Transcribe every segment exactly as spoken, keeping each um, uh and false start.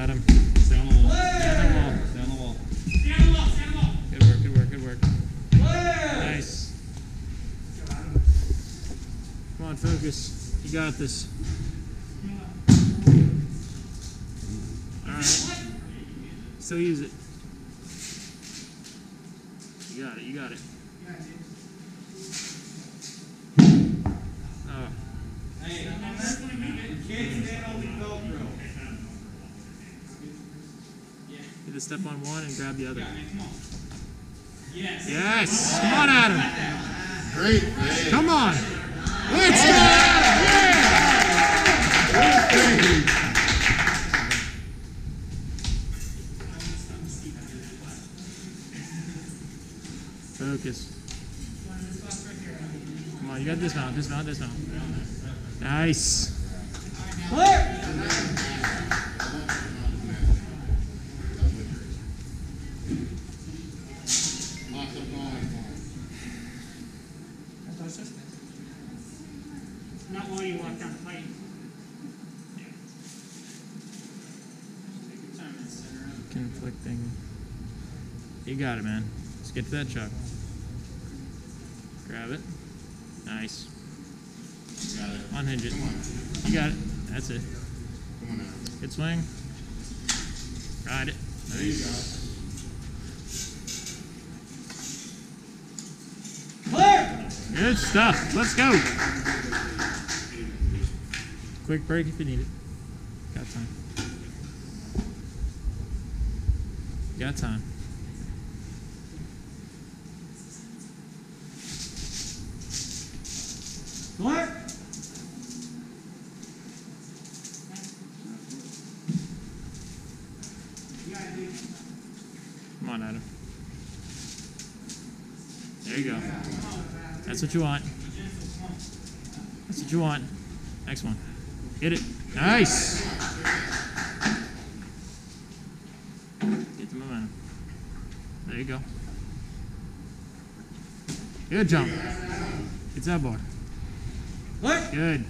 Adam. Stay on the wall. Stay on the wall. Stay on the wall. Stay on the wall. Stay on the wall. Good work, good work, good work. Nice. Come on, focus. You got this. Alright. Still use it. You got it, you got it. Oh. Hey, you can't stand on the Velcro. Either step on one and grab the other. Yes. Yes! Come on, Adam! Great play. Come on! Let's go! Yeah! Focus. Come on, you got dismount, dismount, dismount. Nice. Clear! Not while you walk down the pipe. Conflicting. You got it, man. Let's get to that chuck. Grab it. Nice. Got it. Unhinge it. You got it. That's it. Come on now. Good swing. Ride it. There you go. Clear! Good stuff. Let's go. Quick break if you need it. Got time. Got time. Clear! Come on, Adam. There you go. That's what you want. That's what you want. Next one. Hit it. Nice. Get the momentum. There you go. Good jump. It's that bar. Clear! Good.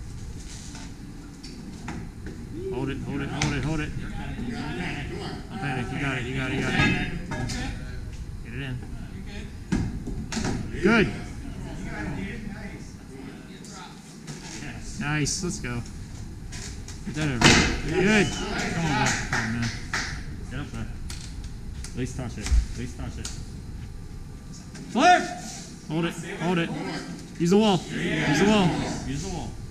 Hold it, hold it, hold it, hold it. Don't panic. You got it, you got it, you got it. Get it in. Good. Nice. Let's go. Get that over. Good. Come on, man. Come on, man. Get up there. At least touch it. At least touch it. Clear! Hold it. Hold it. Use the wall. Use the wall. Use the wall.